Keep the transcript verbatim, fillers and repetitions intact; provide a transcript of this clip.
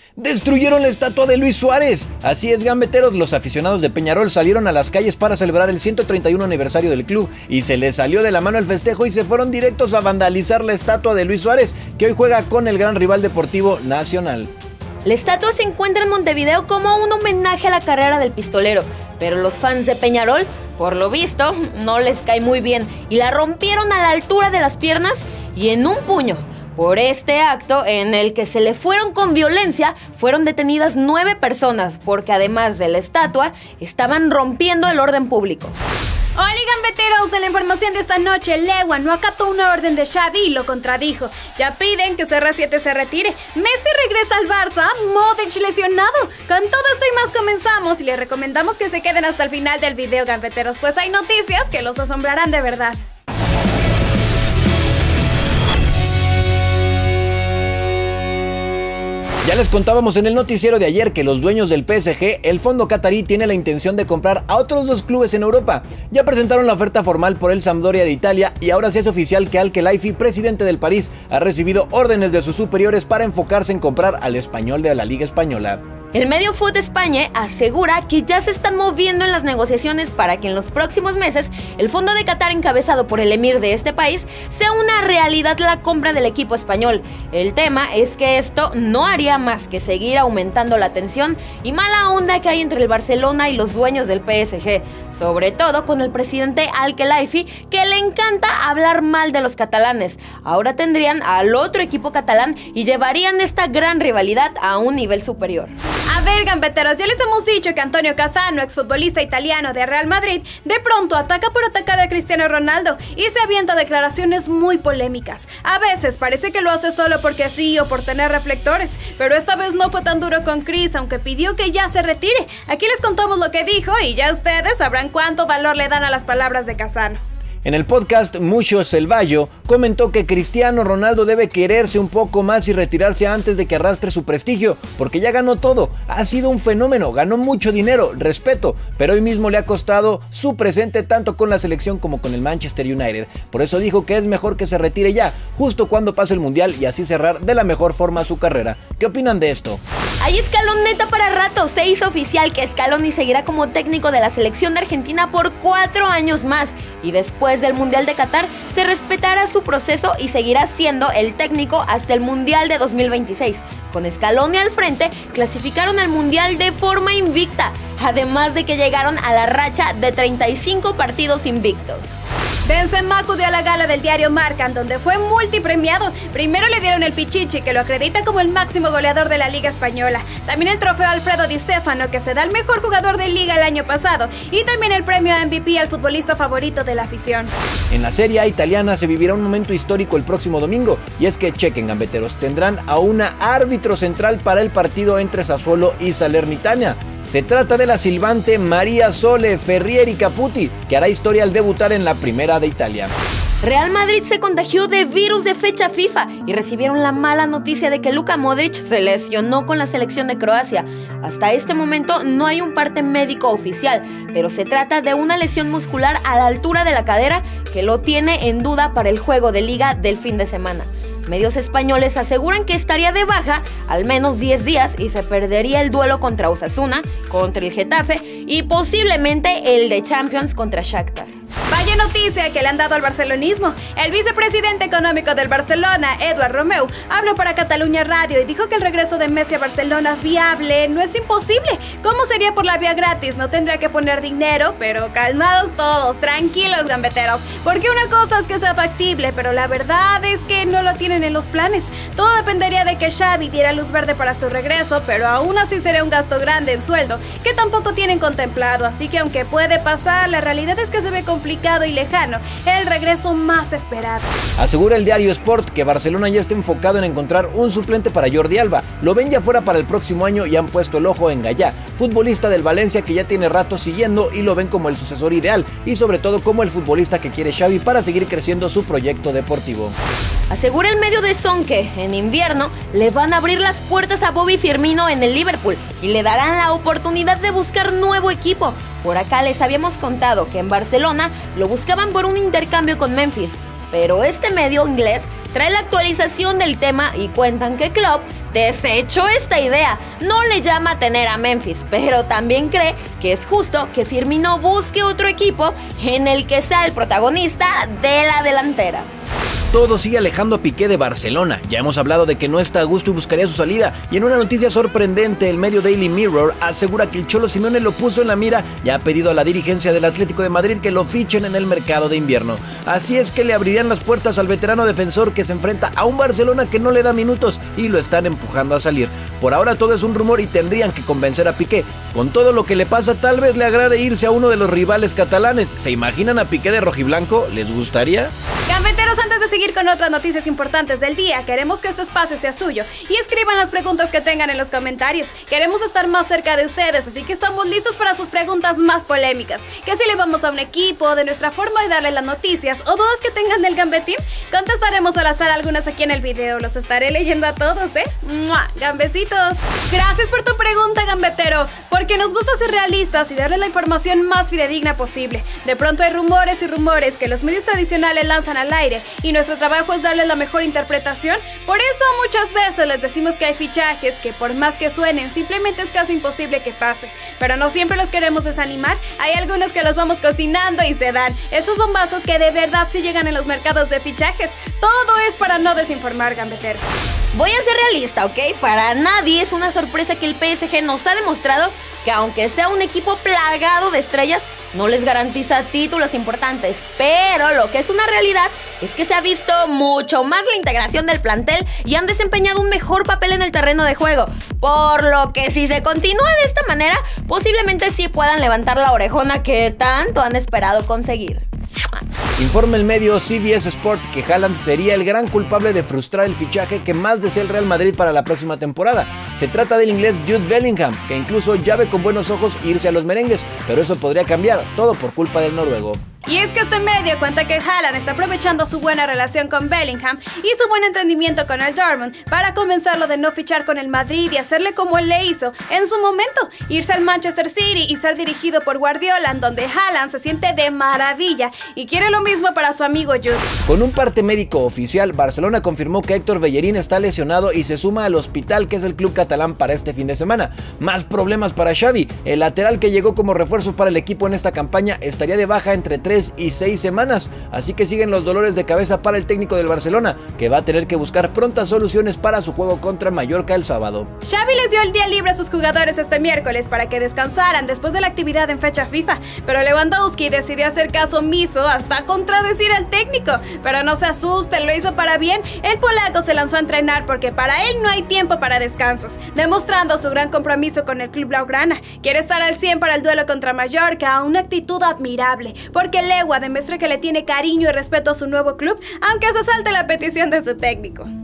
Destruyeron la estatua de Luis Suárez. Así es, gambeteros, los aficionados de Peñarol salieron a las calles para celebrar el ciento treinta y uno aniversario del club y se les salió de la mano el festejo y se fueron directos a vandalizar la estatua de Luis Suárez, que hoy juega con el gran rival Deportivo Nacional. La estatua se encuentra en Montevideo como un homenaje a la carrera del pistolero, pero los fans de Peñarol, por lo visto, no les cae muy bien y la rompieron a la altura de las piernas y en un puño. Por este acto, en el que se le fueron con violencia, fueron detenidas nueve personas, porque además de la estatua, estaban rompiendo el orden público. Hola, gambeteros, de la información de esta noche, Lewa no acató una orden de Xavi y lo contradijo. Ya piden que C R siete se retire. Messi regresa al Barça, Modric lesionado. Con todo esto y más comenzamos y les recomendamos que se queden hasta el final del video, gambeteros, pues hay noticias que los asombrarán de verdad. Ya les contábamos en el noticiero de ayer que los dueños del P S G, el fondo catarí, tiene la intención de comprar a otros dos clubes en Europa. Ya presentaron la oferta formal por el Sampdoria de Italia y ahora sí es oficial que Al-Khelaifi, presidente del París, ha recibido órdenes de sus superiores para enfocarse en comprar al Español de la Liga Española. El medio Foot España asegura que ya se están moviendo en las negociaciones para que en los próximos meses el fondo de Qatar, encabezado por el emir de este país, sea una realidad la compra del equipo español. El tema es que esto no haría más que seguir aumentando la tensión y mala onda que hay entre el Barcelona y los dueños del P S G, sobre todo con el presidente Al-Khelaifi, que le encanta hablar mal de los catalanes. Ahora tendrían al otro equipo catalán y llevarían esta gran rivalidad a un nivel superior. A ver, gambeteros, ya les hemos dicho que Antonio Cassano, exfutbolista italiano de Real Madrid, de pronto ataca por atacar a Cristiano Ronaldo y se avienta declaraciones muy polémicas. A veces parece que lo hace solo porque sí o por tener reflectores, pero esta vez no fue tan duro con Chris, aunque pidió que ya se retire. Aquí les contamos lo que dijo y ya ustedes sabrán cuánto valor le dan a las palabras de Cassano. En el podcast, Mucho Selvallo comentó que Cristiano Ronaldo debe quererse un poco más y retirarse antes de que arrastre su prestigio, porque ya ganó todo, ha sido un fenómeno, ganó mucho dinero, respeto, pero hoy mismo le ha costado su presente tanto con la selección como con el Manchester United. Por eso dijo que es mejor que se retire ya, justo cuando pase el Mundial y así cerrar de la mejor forma su carrera. ¿Qué opinan de esto? Hay escaloneta para rato. Se hizo oficial que Scaloni seguirá como técnico de la selección de Argentina por cuatro años más y después del Mundial de Qatar se respetará su proceso y seguirá siendo el técnico hasta el Mundial de dos mil veintiséis. Con Scaloni al frente, clasificaron al Mundial de forma invicta, además de que llegaron a la racha de treinta y cinco partidos invictos. Benzema acudió a la gala del diario Marca, donde fue multipremiado. Primero le dieron el Pichichi, que lo acredita como el máximo goleador de la Liga Española. También el trofeo Alfredo Di Stéfano, que se da al mejor jugador de Liga el año pasado. Y también el premio M V P al futbolista favorito de la afición. En la Serie A italiana se vivirá un momento histórico el próximo domingo. Y es que, chequen, gambeteros, tendrán a una árbitro central para el partido entre Sassuolo y Salernitana. Se trata de la silbante María Sole Ferrieri Caputi, que hará historia al debutar en la Primera de Italia. Real Madrid se contagió de virus de fecha FIFA y recibieron la mala noticia de que Luka Modric se lesionó con la selección de Croacia. Hasta este momento no hay un parte médico oficial, pero se trata de una lesión muscular a la altura de la cadera que lo tiene en duda para el juego de liga del fin de semana. Medios españoles aseguran que estaría de baja al menos diez días y se perdería el duelo contra Osasuna, contra el Getafe y posiblemente el de Champions contra Shakhtar. Vaya noticia que le han dado al barcelonismo. El vicepresidente económico del Barcelona, Eduard Romeu, habló para Catalunya Radio y dijo que el regreso de Messi a Barcelona es viable, no es imposible. ¿Cómo sería por la vía gratis? No tendría que poner dinero, pero calmados todos, tranquilos, gambeteros. Porque una cosa es que sea factible, pero la verdad es que no lo tienen en los planes. Todo dependería de que Xavi diera luz verde para su regreso, pero aún así sería un gasto grande en sueldo, que tampoco tienen contemplado. Así que aunque puede pasar, la realidad es que se ve complicado y lejano el regreso más esperado. Asegura el diario Sport que Barcelona ya está enfocado en encontrar un suplente para Jordi Alba. Lo ven ya fuera para el próximo año y han puesto el ojo en Gallá, futbolista del Valencia que ya tiene rato siguiendo y lo ven como el sucesor ideal y sobre todo como el futbolista que quiere Xavi para seguir creciendo su proyecto deportivo. Asegura el medio de Son que en invierno le van a abrir las puertas a Bobby Firmino en el Liverpool y le darán la oportunidad de buscar nuevo equipo. Por acá les habíamos contado que en Barcelona lo buscaban por un intercambio con Memphis, pero este medio inglés trae la actualización del tema y cuentan que Klopp desechó esta idea. No le llama tener a Memphis, pero también cree que es justo que Firmino busque otro equipo en el que sea el protagonista de la delantera. Todo sigue alejando a Piqué de Barcelona. Ya hemos hablado de que no está a gusto y buscaría su salida. Y en una noticia sorprendente, el medio Daily Mirror asegura que el Cholo Simeone lo puso en la mira y ha pedido a la dirigencia del Atlético de Madrid que lo fichen en el mercado de invierno. Así es que le abrirían las puertas al veterano defensor que se enfrenta a un Barcelona que no le da minutos y lo están empujando a salir. Por ahora todo es un rumor y tendrían que convencer a Piqué. Con todo lo que le pasa, tal vez le agrade irse a uno de los rivales catalanes. ¿Se imaginan a Piqué de rojiblanco? ¿Les gustaría? Gambeteros, antes de seguir con otras noticias importantes del día, queremos que este espacio sea suyo y escriban las preguntas que tengan en los comentarios. Queremos estar más cerca de ustedes, así que estamos listos para sus preguntas más polémicas. Que si le vamos a un equipo, de nuestra forma de darle las noticias o dudas que tengan del Gambeteam, contestaremos al azar algunas aquí en el video. Los estaré leyendo a todos, ¿eh? ¡Mua! ¡Gambecitos! Gracias por tu pregunta, Gambetero, porque nos gusta ser realistas y darles la información más fidedigna posible. De pronto hay rumores y rumores que los medios tradicionales lanzan al aire y nuestro trabajo es darles la mejor interpretación. Por eso muchas veces les decimos que hay fichajes que por más que suenen simplemente es casi imposible que pase, pero no siempre los queremos desanimar. Hay algunos que los vamos cocinando y se dan esos bombazos que de verdad sí llegan en los mercados de fichajes. Todo es para no desinformar, Gambetero. Voy a ser realista, ¿ok? Para nadie es una sorpresa que el P S G nos ha demostrado que aunque sea un equipo plagado de estrellas, no les garantiza títulos importantes. Pero lo que es una realidad es que se ha visto mucho más la integración del plantel y han desempeñado un mejor papel en el terreno de juego. Por lo que si se continúa de esta manera, posiblemente sí puedan levantar la orejona que tanto han esperado conseguir. Informa el medio C B S Sport que Haaland sería el gran culpable de frustrar el fichaje que más desea el Real Madrid para la próxima temporada. Se trata del inglés Jude Bellingham, que incluso ya ve con buenos ojos irse a los merengues, pero eso podría cambiar, todo por culpa del noruego. Y es que este medio cuenta que Haaland está aprovechando su buena relación con Bellingham y su buen entendimiento con el Dortmund para convencerlo de no fichar con el Madrid y hacerle como él le hizo en su momento, irse al Manchester City y ser dirigido por Guardiola, en donde Haaland se siente de maravilla y quiere lo mismo para su amigo Jude. Con un parte médico oficial, Barcelona confirmó que Héctor Bellerín está lesionado y se suma al hospital que es el club catalán para este fin de semana. Más problemas para Xavi, el lateral que llegó como refuerzo para el equipo en esta campaña estaría de baja entre tres y seis semanas, así que siguen los dolores de cabeza para el técnico del Barcelona, que va a tener que buscar prontas soluciones para su juego contra Mallorca el sábado. Xavi les dio el día libre a sus jugadores este miércoles para que descansaran después de la actividad en fecha FIFA, pero Lewandowski decidió hacer caso omiso hasta contradecir al técnico. Pero no se asusten, lo hizo para bien. El polaco se lanzó a entrenar porque para él no hay tiempo para descansos, demostrando su gran compromiso con el club blaugrana. Quiere estar al cien para el duelo contra Mallorca, una actitud admirable, porque Lewa demuestra que le tiene cariño y respeto a su nuevo club, aunque se salte la petición de su técnico.